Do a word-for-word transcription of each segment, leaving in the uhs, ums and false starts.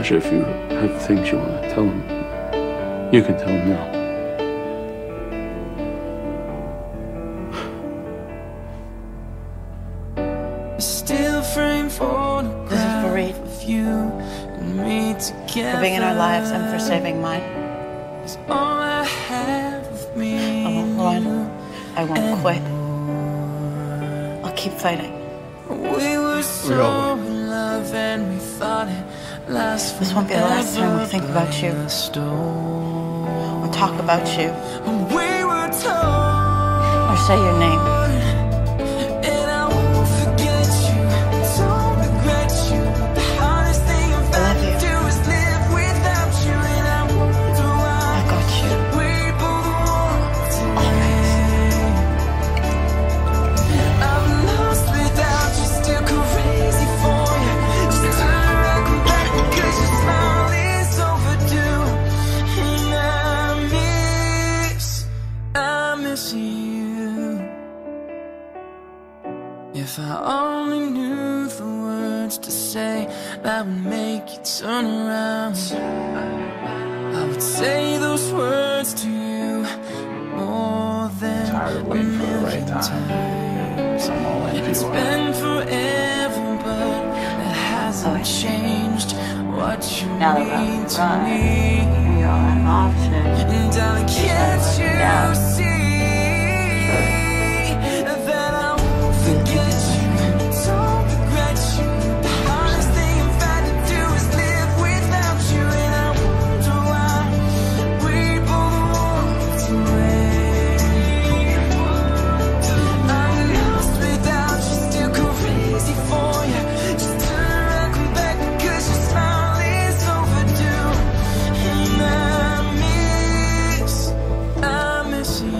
Natasha, if you have things you want to tell him, you can tell him now. Still frame photograph. This is for Reade. For being in our lives and for saving mine. All I have of me. I won't run. I won't quit. I'll keep fighting. We were so in love and we thought it last. This won't be the last time we think about you or talk about you We were told. or say your name. And I won't forget you. Don't regret you. The hardest thing I'm about to do is live without you. And I wonder why. I got you. We both walked away. I'm lost without you. Still crazy for you. Just turn around, come back because your smile is overdue. And I miss, I miss you. If I only knew the words to say that would make you turn around, I would say those words to you more than Tired of a waiting for the right million time. times. I'm all in It's for you. been forever, but it hasn't changed what you Now that mean I'm to right, me. you're an option. And darling, can't you Yeah. see that I won't forget you, don't regret you. The hardest thing I've had to do is live without you. And I wonder why we both walked away. I'm lost without you, still crazy for you. Just turn around, come back because your smile is overdue. And I miss, I miss you.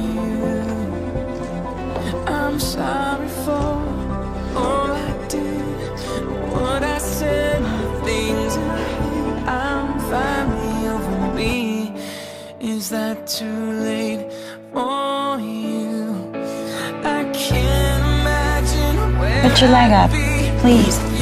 I'm sorry for all I did, what I said, the things I hid. I'm finally over me. Is that too late for you? I can't imagine where Put your leg I'd up, be please.